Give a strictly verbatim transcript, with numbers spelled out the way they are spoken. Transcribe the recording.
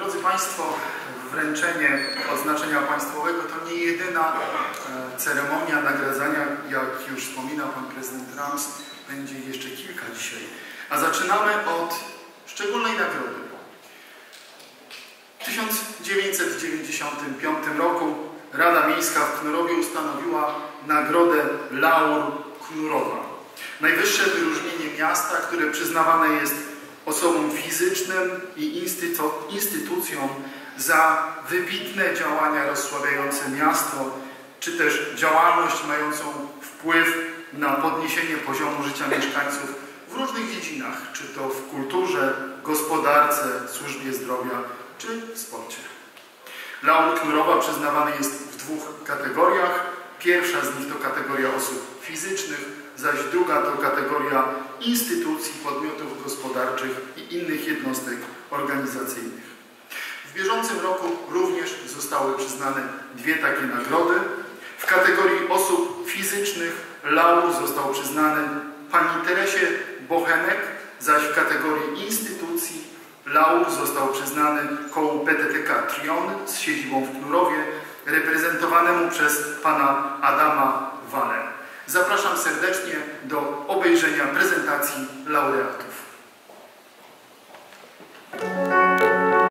Drodzy Państwo, wręczenie odznaczenia państwowego to nie jedyna ceremonia nagradzania, jak już wspominał Pan Prezydent Rams, będzie jeszcze kilka dzisiaj. A zaczynamy od szczególnej nagrody. W tysiąc dziewięćset dziewięćdziesiątym piątym roku Rada Miejska w Knurowie ustanowiła nagrodę Laur Knurowa. Najwyższe wyróżnienie miasta, które przyznawane jest osobom fizycznym i instytu instytucjom za wybitne działania rozsławiające miasto, czy też działalność mającą wpływ na podniesienie poziomu życia mieszkańców w różnych dziedzinach, czy to w kulturze, gospodarce, służbie zdrowia, czy w sporcie. Laur Knurowa przyznawany jest w dwóch kategoriach. Pierwsza z nich to kategoria osób fizycznych, zaś druga to kategoria instytucji, podmiotów gospodarczych i innych jednostek organizacyjnych. W bieżącym roku również zostały przyznane dwie takie nagrody. W kategorii osób fizycznych laur został przyznany pani Teresie Bochenek, zaś w kategorii instytucji laur został przyznany kołu P T T K Trion z siedzibą w Knurowie, reprezentowanemu przez pana Adama Walę. Zapraszam serdecznie do obejrzenia prezentacji laureatów.